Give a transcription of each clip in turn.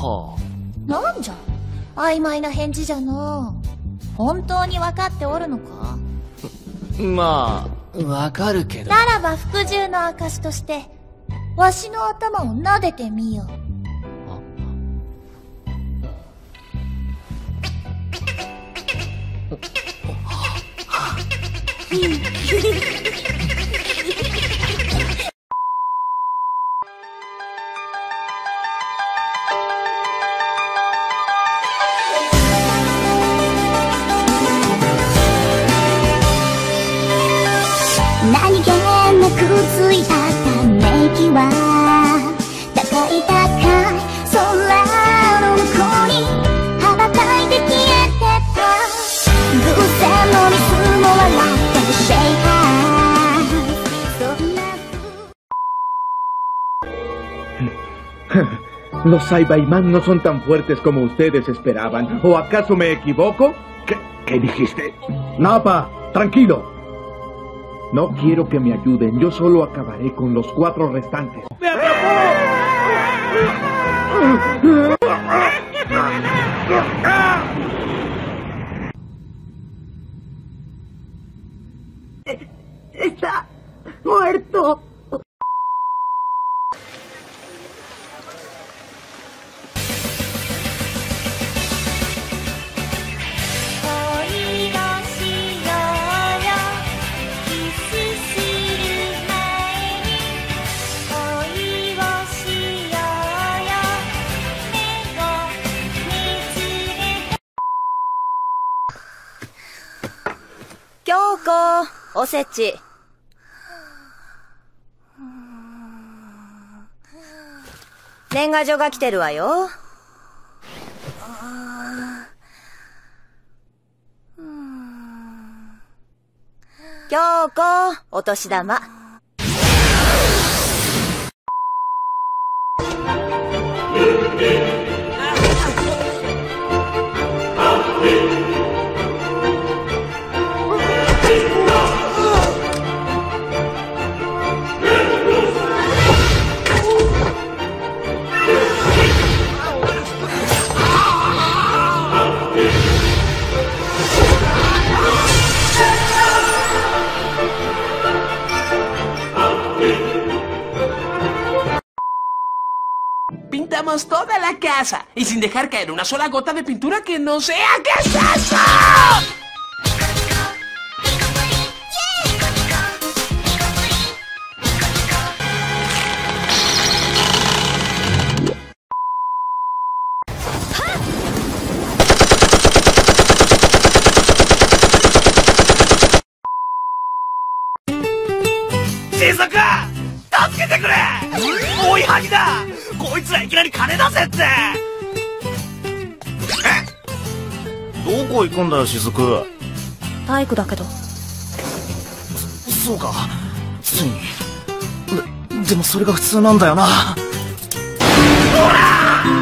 はなんじゃ曖昧な返事じゃのう。本当に分かっておるのか？ あ、まあわかるけど。 ならば服従の証としてわしの頭を撫でてみよ。 何気なくついたため息は高い空の向こうに羽ばたいて消えてた。偶然のミスも笑ってシェイハー。 Los Saibaimán no son tan fuertes como ustedes esperaban. ¿O acaso me equivoco? ¿Qué dijiste? Napa, tranquilo. No quiero que me ayuden. Yo solo acabaré con los 4 restantes. ¡Me atrapó! Está muerto. 京子、おせち。年賀状が来てるわよ。京子、お年玉。 Pintamos toda la casa y sin dejar caer una sola gota de pintura que no sea. ¿Qué es eso? ¡Shizuka! 助けてくれ！追いはぎだ！こいつらいきなり金出せって！どこ行くんだよ、雫。 体育だけど。 そうか、ついに。でもそれが普通なんだよな。ほら！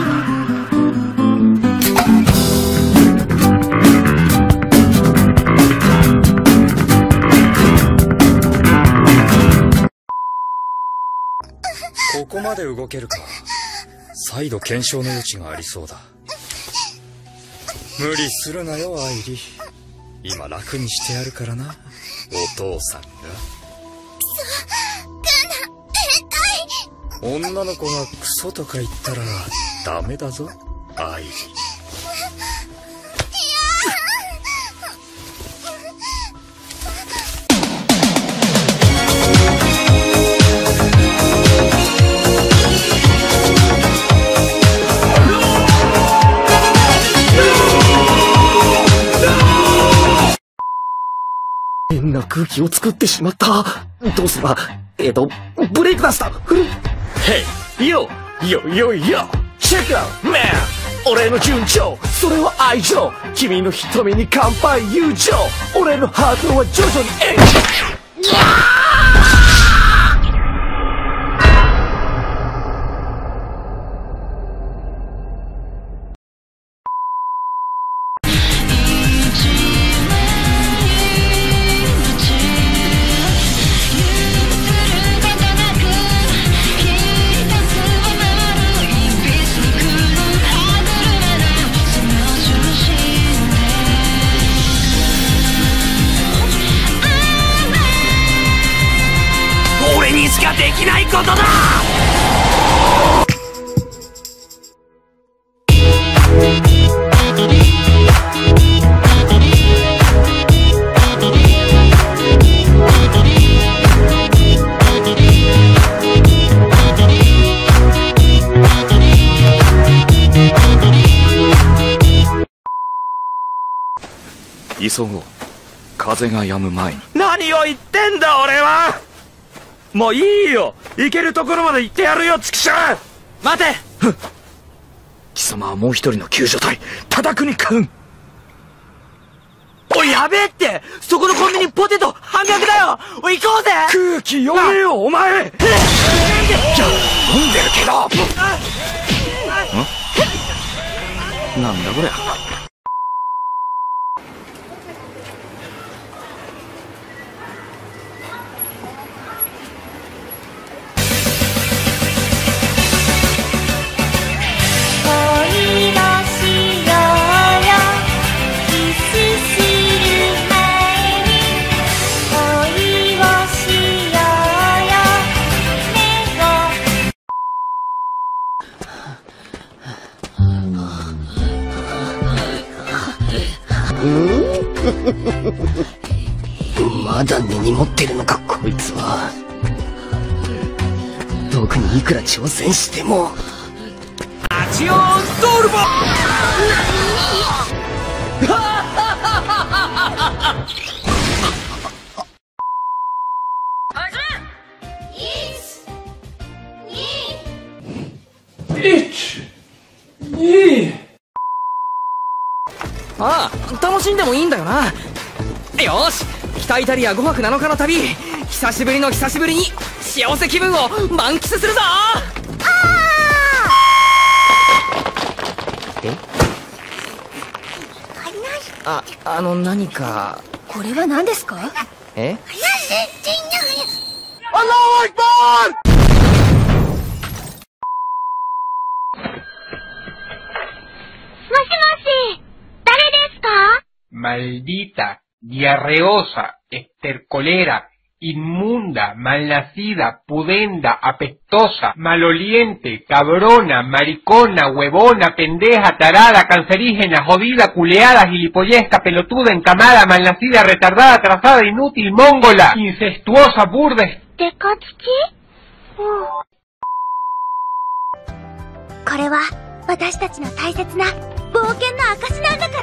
ここまで動けるか。再度検証の余地がありそうだ。無理するなよ、愛梨。今楽にしてやるからな、お父さんが。女の子がクソとか言ったらダメだぞ、愛梨。 変な空気を作ってしまった。どうすれば、ブレイクダンスだ。ヘイ、ヨー、チェックアウト、マン。俺の順調、それは愛情。君の瞳に乾杯、友情。俺のハートは徐々にかできないことだ。 急ごう。風が止む前に。何を言ってんだ俺は。もういいよ。行けるところまで行ってやるよ、畜生。待て。貴様はもう一人の救助隊、忠国君。おい、やべえって。そこのコンビニポテト半額だよ。おい、行こうぜ。空気読めよお前。いや、飲んでるけど。なんだこりゃ。 まだ根に持ってるのかこいつは。僕にいくら挑戦しても。アチオンドルボ。 ああ、楽しんでもいいんだよな。よし、北イタリア5泊7日の旅、久しぶりに幸せ気分を満喫するぞ。何か。 これは何ですか？ え？ Maldita, diarreosa, estercolera, inmunda, malnacida, pudenda, apestosa, maloliente, cabrona, maricona, huevona, pendeja, tarada, cancerígena, jodida, culeada, gilipollesca, pelotuda, encamada, malnacida, retardada, atrasada, inútil, móngola, incestuosa, burda. これは私たちの大切な冒険の証なんだから。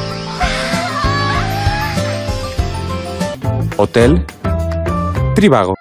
Hotel Trivago.